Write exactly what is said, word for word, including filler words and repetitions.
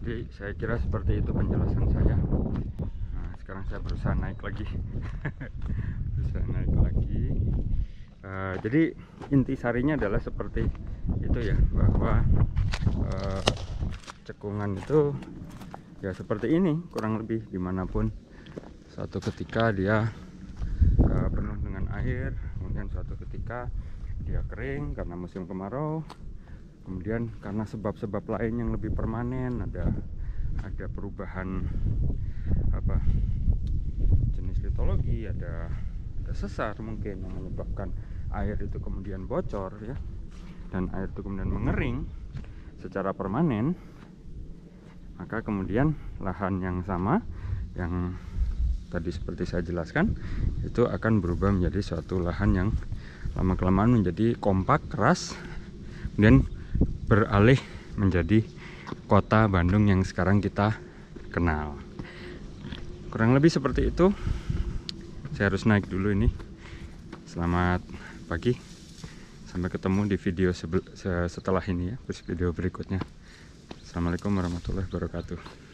Jadi saya kira seperti itu penjelasan saya. Nah, sekarang saya berusaha naik lagi. Berusaha naik lagi. Uh, jadi intisarinya adalah seperti itu ya, bahwa uh, cekungan itu ya seperti ini kurang lebih, dimanapun suatu ketika dia uh, penuh dengan air, kemudian suatu ketika dia kering karena musim kemarau, kemudian karena sebab-sebab lain yang lebih permanen, ada ada perubahan apa jenis litologi, ada ada sesar mungkin yang menyebabkan air itu kemudian bocor ya, dan air itu kemudian mengering secara permanen. Maka kemudian lahan yang sama yang tadi seperti saya jelaskan itu akan berubah menjadi suatu lahan yang lama kelamaan menjadi kompak, keras, kemudian beralih menjadi kota Bandung yang sekarang kita kenal. Kurang lebih seperti itu. Saya harus naik dulu ini. Selamat pagi. Sampai ketemu di video setelah ini ya, video berikutnya. Assalamualaikum warahmatullahi wabarakatuh.